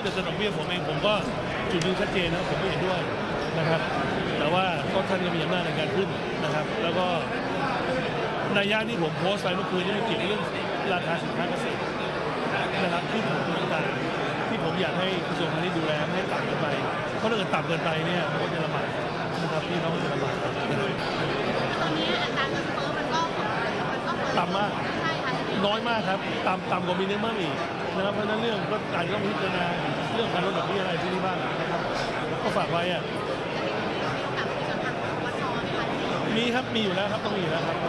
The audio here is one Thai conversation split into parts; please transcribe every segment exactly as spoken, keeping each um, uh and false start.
จะสนองเบี้ยผมเองผมก็จุดยืนชัดเจนนะผมไม่เห็นด้วยนะครับแต่ว่าก็ท่านก็มีอำนาจในการขึ้นนะครับแล้วก็ในย่านที่ผมโพสต์ไปเมื่อคืนนี้เกี่ยวกับเรื่องราคาสินค้าเกษตรนะครับที่ผมต่างๆที่ผมอยากให้กระทรวงพาณิชย์ดูแลไม่ให้ต่ำเกินไปเพราะถ้าเกิดต่ำเกินไปเนี่ยมันก็จะลำบากนะครับพี่น้องจะลำบากตอนนี้อัตราเงินเฟ้อมันก็มันก็ต่ำมากใช่ค่ะน้อยมากครับต่ำต่ำกว่ามินิมัมอีกนะครับเพราะนั้นเรื่องก็อาจจะต้องพิจารณาเรื่องการลดดอกเบี้ยอะไรที่นี่บ้างนะครับก็ฝากไว้อะมีครับมีอยู่แล้วครับต้องมีอยู่แล้วครับ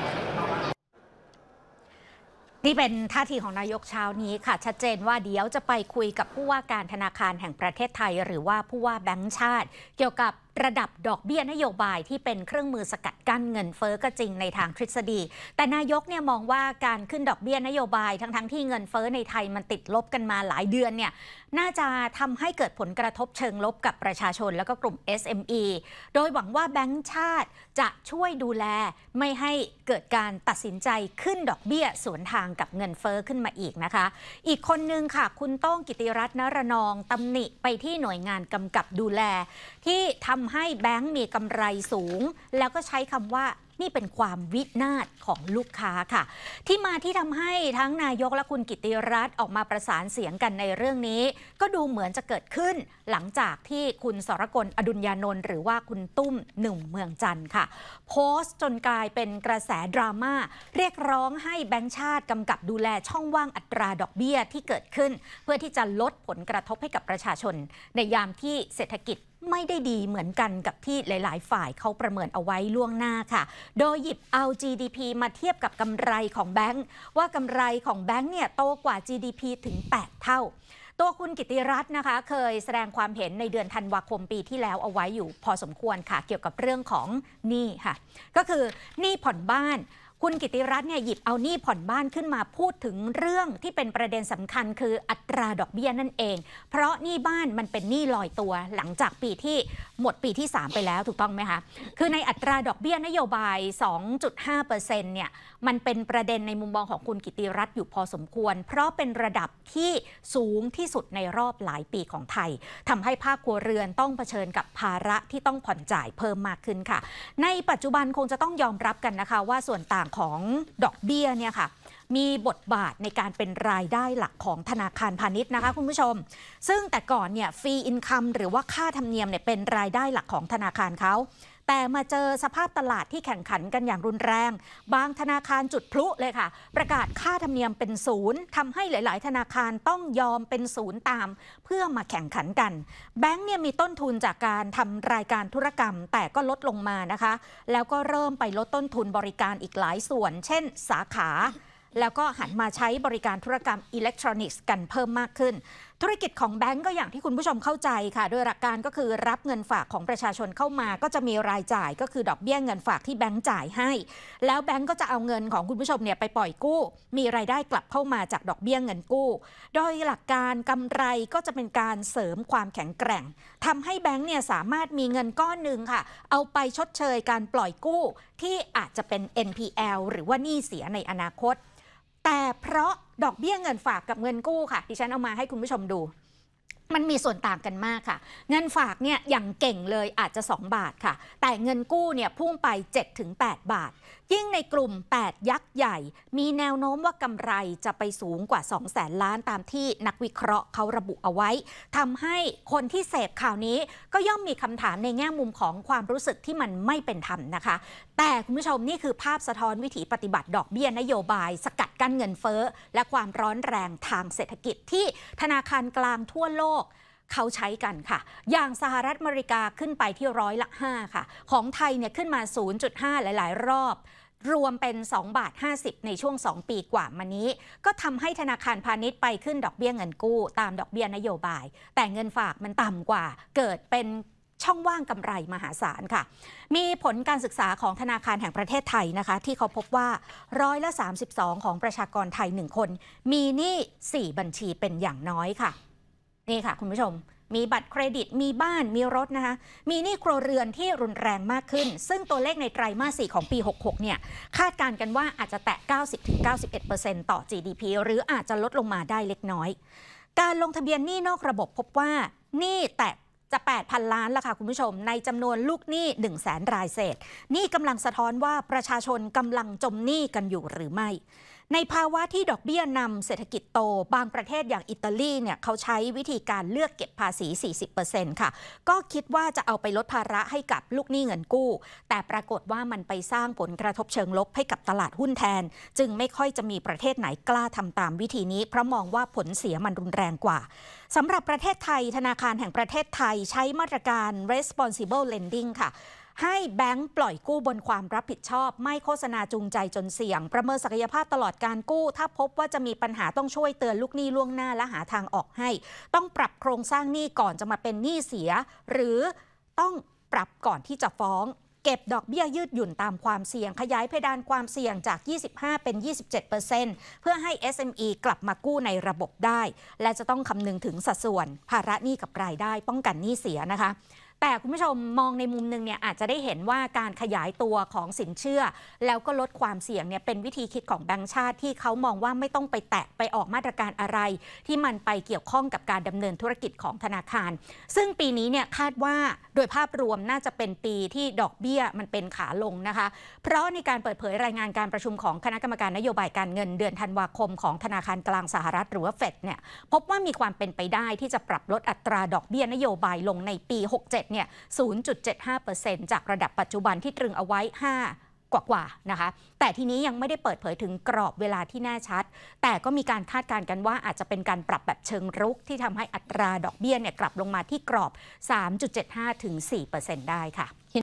นี่เป็นท่าทีของนายกเช้านี้ค่ะชัดเจนว่าเดี๋ยวจะไปคุยกับผู้ว่าการธนาคารแห่งประเทศไทยหรือว่าผู้ว่าแบงก์ชาติเกี่ยวกับระดับดอกเบี้ยนโยบายที่เป็นเครื่องมือสกัดกั้นเงินเฟ้อก็จริงในทางทฤษฎีแต่นายกเนี่ยมองว่าการขึ้นดอกเบี้ยนโยบายทั้งๆที่เงินเฟ้อในไทยมันติดลบกันมาหลายเดือนเนี่ยน่าจะทำให้เกิดผลกระทบเชิงลบกับประชาชนแล้วก็กลุ่ม เอส เอ็ม อี โดยหวังว่าแบงก์ชาติจะช่วยดูแลไม่ให้เกิดการตัดสินใจขึ้นดอกเบี้ยสวนทางกับเงินเฟ้อขึ้นมาอีกนะคะอีกคนนึงค่ะคุณโต้งกิติรัตน์ นรนองตำหนิไปที่หน่วยงานกำกับดูแลที่ทำให้แบงก์มีกำไรสูงแล้วก็ใช้คำว่านี่เป็นความวินาศของลูกค้าค่ะที่มาที่ทำให้ทั้งนายกและคุณกิติรัตน์ออกมาประสานเสียงกันในเรื่องนี้ก็ดูเหมือนจะเกิดขึ้นหลังจากที่คุณสรกลอดุลยานนท์หรือว่าคุณตุ้มหนุ่มเมืองจันทร์ค่ะโพสต์จนกลายเป็นกระแสดราม่าเรียกร้องให้แบงก์ชาติกำกับดูแลช่องว่างอัตราดอกเบี้ยที่เกิดขึ้นเพื่อที่จะลดผลกระทบให้กับประชาชนในยามที่เศรษฐกิจไม่ได้ดีเหมือนกันกับที่หลายๆฝ่ายเขาประเมินเอาไว้ล่วงหน้าค่ะโดยหยิบเอา จี ดี พี มาเทียบกับกำไรของแบงก์ว่ากำไรของแบงก์เนี่ยโตกว่า จี ดี พี ถึงแปดเท่าตัวคุณกิติรัตน์นะคะเคยแสดงความเห็นในเดือนธันวาคมปีที่แล้วเอาไว้อยู่พอสมควรค่ะเกี่ยวกับเรื่องของหนี้ค่ะก็คือหนี้ผ่อนบ้านคุณกิติรัตน์เนี่ยหยิบเอาหนี้ผ่อนบ้านขึ้นมาพูดถึงเรื่องที่เป็นประเด็นสำคัญคืออัตราดอกเบี้ยนั่นเองเพราะหนี้บ้านมันเป็นหนี้ลอยตัวหลังจากปีที่หมดปีที่สามไปแล้วถูกต้องไหมคะคือในอัตราดอกเบี้ยนโยบาย สองจุดห้าเปอร์เซ็นต์ เนี่ยมันเป็นประเด็นในมุมมองของคุณกิติรัตน์อยู่พอสมควรเพราะเป็นระดับที่สูงที่สุดในรอบหลายปีของไทยทำให้ภาคครัวเรือนต้องเผชิญกับภาระที่ต้องผ่อนจ่ายเพิ่มมากขึ้นค่ะในปัจจุบันคงจะต้องยอมรับกันนะคะว่าส่วนต่างของดอกเบี้ยเนี่ยค่ะมีบทบาทในการเป็นรายได้หลักของธนาคารพาณิชย์นะคะคุณผู้ชมซึ่งแต่ก่อนเนี่ยฟรีอินคัมหรือว่าค่าธรรมเนียมเนี่ยเป็นรายได้หลักของธนาคารเขาแต่มาเจอสภาพตลาดที่แข่งขันกันอย่างรุนแรงบางธนาคารจุดพลุเลยค่ะประกาศค่าธรรมเนียมเป็นศูนย์ทำให้หลายๆธนาคารต้องยอมเป็นศูนย์ตามเพื่อมาแข่งขันกันแบงก์เนี่ยมีต้นทุนจากการทำรายการธุรกรรมแต่ก็ลดลงมานะคะแล้วก็เริ่มไปลดต้นทุนบริการอีกหลายส่วนเช่นสาขาแล้วก็หันมาใช้บริการธุรกรรมอิเล็กทรอนิกส์กันเพิ่มมากขึ้นธุรกิจของแบงก์ก็อย่างที่คุณผู้ชมเข้าใจค่ะโดยหลักการก็คือรับเงินฝากของประชาชนเข้ามาก็จะมีรายจ่ายก็คือดอกเบี้ยเงินฝากที่แบงก์จ่ายให้แล้วแบงก์ก็จะเอาเงินของคุณผู้ชมเนี่ยไปปล่อยกู้มีรายได้กลับเข้ามาจากดอกเบี้ยเงินกู้โดยหลักการกำไรก็จะเป็นการเสริมความแข็งแกร่งทำให้แบงก์เนี่ยสามารถมีเงินก้อนหนึ่งค่ะเอาไปชดเชยการปล่อยกู้ที่อาจจะเป็น เอ็น พี แอล หรือว่าหนี้เสียในอนาคตแต่เพราะดอกเบี้ยเงินฝากกับเงินกู้ค่ะดิฉันเอามาให้คุณผู้ชมดูมันมีส่วนต่างกันมากค่ะเงินฝากเนี่ยอย่างเก่งเลยอาจจะสองบาทค่ะแต่เงินกู้เนี่ยพุ่งไป เจ็ดถึงแปด บาทยิ่งในกลุ่มแปดยักษ์ใหญ่มีแนวโน้มว่ากำไรจะไปสูงกว่า สองแสน ล้านตามที่นักวิเคราะห์เขาระบุเอาไว้ทำให้คนที่เสพข่าวนี้ก็ย่อมมีคำถามในแง่มุมของความรู้สึกที่มันไม่เป็นธรรมนะคะแต่คุณผู้ชมนี่คือภาพสะท้อนวิถีปฏิบัติดอกเบี้ยนโยบายสกัดกั้นเงินเฟ้อและความร้อนแรงทางเศรษฐกิจที่ธนาคารกลางทั่วโลกเขาใช้กันค่ะอย่างสหรัฐอเมริกาขึ้นไปที่ร้อยละห้าค่ะของไทยเนี่ยขึ้นมา ศูนย์จุดห้า หลายๆรอบรวมเป็นสองบาทห้าสิบในช่วงสองปีกว่ามานี้ก็ทำให้ธนาคารพาณิชย์ไปขึ้นดอกเบี้ยเงินกู้ตามดอกเบี้ยนโยบายแต่เงินฝากมันต่ำกว่าเกิดเป็นช่องว่างกำไรมหาศาลค่ะมีผลการศึกษาของธนาคารแห่งประเทศไทยนะคะที่เขาพบว่าร้อยละสามสิบสองของประชากรไทยหนึ่งคนมีหนี้สี่บัญชีเป็นอย่างน้อยค่ะนี่ค่ะคุณผู้ชมมีบัตรเครดิตมีบ้านมีรถนะคะมีหนี้ครัวเรือนที่รุนแรงมากขึ้นซึ่งตัวเลขในไตรมาสสี่ของปีหกสิบหกเนี่ยคาดการณ์กันว่าอาจจะแตะ เก้าสิบถึงเก้าสิบเอ็ดเปอร์เซ็นต์ ต่อ จี ดี พี หรืออาจจะลดลงมาได้เล็กน้อยการลงทะเบียนหนี้นอกระบบพบว่าหนี้แตะจะ แปดพัน ล้านแล้วค่ะคุณผู้ชมในจำนวนลูกหนี้ หนึ่งแสน รายเศษนี่กำลังสะท้อนว่าประชาชนกำลังจมหนี้กันอยู่หรือไม่ในภาวะที่ดอกเบี้ยนำเศรษฐกิจโตบางประเทศอย่างอิตาลีเนี่ยเขาใช้วิธีการเลือกเก็บภาษี สี่สิบเปอร์เซ็นต์ ค่ะก็คิดว่าจะเอาไปลดภาระให้กับลูกหนี้เงินกู้แต่ปรากฏว่ามันไปสร้างผลกระทบเชิงลบให้กับตลาดหุ้นแทนจึงไม่ค่อยจะมีประเทศไหนกล้าทำตามวิธีนี้เพราะมองว่าผลเสียมันรุนแรงกว่าสำหรับประเทศไทยธนาคารแห่งประเทศไทยใช้มาตรการ responsible lending ค่ะให้แบงก์ปล่อยกู้บนความรับผิดชอบไม่โฆษณาจูงใจจนเสี่ยงประเมินศักยภาพตลอดการกู้ถ้าพบว่าจะมีปัญหาต้องช่วยเตือนลูกหนี้ล่วงหน้าและหาทางออกให้ต้องปรับโครงสร้างหนี้ก่อนจะมาเป็นหนี้เสียหรือต้องปรับก่อนที่จะฟ้องเก็บดอกเบี้ยยืดหยุ่นตามความเสี่ยงขยายเพดานความเสี่ยงจาก ยี่สิบห้า เป็น ยี่สิบเจ็ดเปอร์เซ็นต์ เพื่อให้ เอส เอ็ม อี กลับมากู้ในระบบได้และจะต้องคำนึงถึงสัดส่วนภาระหนี้กับรายได้ป้องกันหนี้เสียนะคะแต่คุณผู้ชมมองในมุมหนึ่งเนี่ยอาจจะได้เห็นว่าการขยายตัวของสินเชื่อแล้วก็ลดความเสี่ยงเนี่ยเป็นวิธีคิดของแบงก์ชาติที่เขามองว่าไม่ต้องไปแตะไปออกมาตรการอะไรที่มันไปเกี่ยวข้องกับการดำเนินธุรกิจของธนาคารซึ่งปีนี้เนี่ยคาดว่าโดยภาพรวมน่าจะเป็นปีที่ดอกเบี้ยมันเป็นขาลงนะคะเพราะในการเปิดเผยรายงานการประชุมของคณะกรรมการนโยบายการเงินเดือนธันวาคมของธนาคารกลางสหรัฐหรือว่าเฟดเนี่ยพบว่ามีความเป็นไปได้ที่จะปรับลดอัตราดอกเบี้ยนโยบายลงในปีหกสิบเจ็ดเนี่ย ศูนย์จุดเจ็ดห้าเปอร์เซ็นต์ จากระดับปัจจุบันที่ตรึงเอาไว้ห้ากว่าๆนะคะแต่ทีนี้ยังไม่ได้เปิดเผยถึงกรอบเวลาที่แน่ชัดแต่ก็มีการคาดการณ์กันว่าอาจจะเป็นการปรับแบบเชิงรุกที่ทำให้อัตราดอกเบี้ยเนี่ยกลับลงมาที่กรอบ สามจุดเจ็ดห้าถึงสี่เปอร์เซ็นต์ ได้ค่ะ